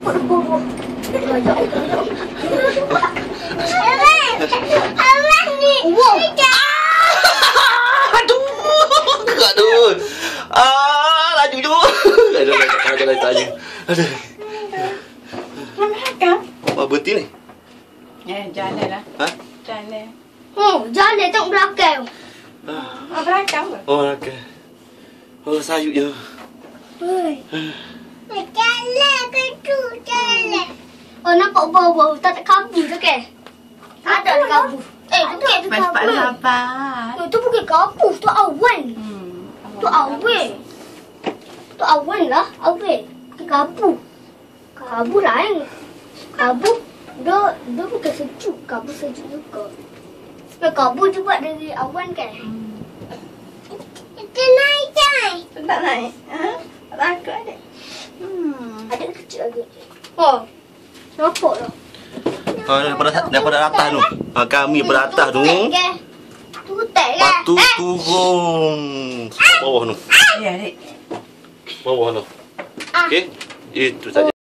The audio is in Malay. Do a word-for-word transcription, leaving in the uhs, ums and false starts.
Abang ni. Aduh. Aduh. Ah, laju tu. Aduh, aduh, aduh, aduh. Aduh. Kenapa? Apa berhenti ni? Eh, jalan lah. Ha? Jalan. Oh, jalan tengok belakang. Oh, belakang ke? Oh, okey. Oh, sayup je. Oi. Jalan ke tu, jalan. Oh, nampak bau-bau tak ada kabur tu ke? Tak ada kabur. Eh, tu tu Cepat kabur. sabar. Tu bukan kabur, tu awan. Hmm. Tu awan. Tu awan lah, awan. Bukan kabur. Kabur lain. Kabur, dia, dia bukan sejuk. Kabur sejuk juga. Ya, kabur juga dari awan kan? Itu naik, Cai. Tak naik. Ha? Takut adik. Hmm. Ada kecil lagi. Oh, nampak tak? Oh, daripada daripada atas tu. Ha, kami daripada atas tu. Tu tak kan? Patu turun. Bawah tu. Ya, adik. Bawah tu. Ah. Okey. Itu saja.